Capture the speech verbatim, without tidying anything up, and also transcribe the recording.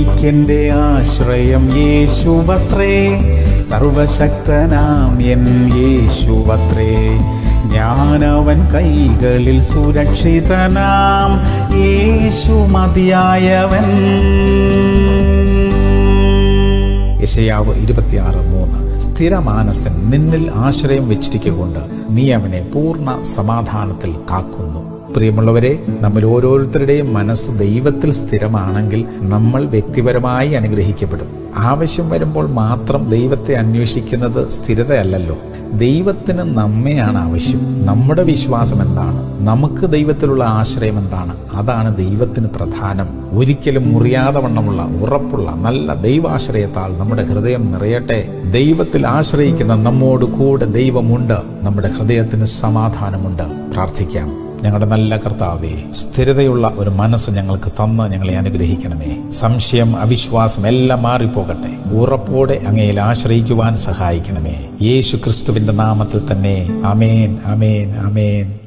എനിക്കെൻ്റെ ആശ്രയം യേശുവത്രേ, സർവശക്തനാം എൻ യേശുവത്രേ. ഞാനവൻ കൈകളിൽ സുരക്ഷിതനാം, യേശു മതിയായവൻ. യെശയ്യാവ് ഇരുപത്തിയാറ് മൂന്ന്. സ്ഥിരമാനസൻ നിന്നിൽ ആശ്രയം വെച്ചിരിക്കൊണ്ട് നീ അവനെ പൂർണ്ണ സമാധാനത്തിൽ കാക്കുന്നു. പ്രിയമുള്ളവരെ, നമ്മൾ ഓരോരുത്തരുടെയും മനസ്സ് ദൈവത്തിൽ സ്ഥിരമാണെങ്കിൽ നമ്മൾ വ്യക്തിപരമായി അനുഗ്രഹിക്കപ്പെടും. ആവശ്യം വരുമ്പോൾ മാത്രം ദൈവത്തെ അന്വേഷിക്കുന്നത് സ്ഥിരതയല്ലല്ലോ. ദൈവത്തിന് നമ്മെയാണ് ആവശ്യം. നമ്മുടെ വിശ്വാസം എന്താണ്, നമുക്ക് ദൈവത്തിലുള്ള ആശ്രയം എന്താണ്, അതാണ് ദൈവത്തിന് പ്രധാനം. ഒരിക്കലും മുറിയാതെ വണ്ണമുള്ള ഉറപ്പുള്ള നല്ല ദൈവാശ്രയത്താൽ നമ്മുടെ ഹൃദയം നിറയട്ടെ. ദൈവത്തിൽ ആശ്രയിക്കുന്ന നമ്മോട് കൂടെ ദൈവമുണ്ട്. നമ്മുടെ ഹൃദയത്തിന് സമാധാനമുണ്ട്. പ്രാർത്ഥിക്കാം. ഞങ്ങളുടെ നല്ല കർത്താവേ, സ്ഥിരതയുള്ള ഒരു മനസ്സ് ഞങ്ങൾക്ക് തന്ന് ഞങ്ങളെ അനുഗ്രഹിക്കണമേ. സംശയം, അവിശ്വാസം എല്ലാം മാറിപ്പോകട്ടെ. ഉറപ്പോടെ അങ്ങയിൽ ആശ്രയിക്കുവാൻ സഹായിക്കണമേ. യേശു ക്രിസ്തുവിന്റെ നാമത്തിൽ തന്നെ. ആമേൻ, ആമേൻ, ആമേൻ.